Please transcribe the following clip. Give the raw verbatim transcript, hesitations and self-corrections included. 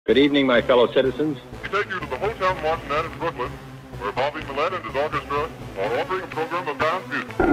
Good evening, my fellow citizens. We take you to the Hotel Martinet in Brooklyn, where Bobby Millett and his orchestra are offering a program of dance music.